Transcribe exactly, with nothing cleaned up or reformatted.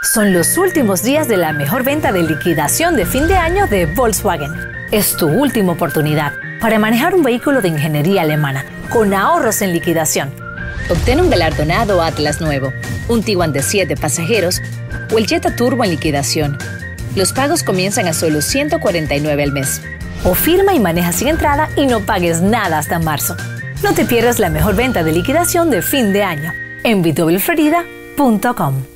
Son los últimos días de la mejor venta de liquidación de fin de año de Volkswagen. Es tu última oportunidad para manejar un vehículo de ingeniería alemana con ahorros en liquidación. Obtén un galardonado Atlas nuevo, un Tiguan de siete pasajeros o el Jetta Turbo en liquidación. Los pagos comienzan a solo ciento cuarenta y nueve al mes. O firma y maneja sin entrada y no pagues nada hasta marzo. No te pierdas la mejor venta de liquidación de fin de año en b w florida punto com.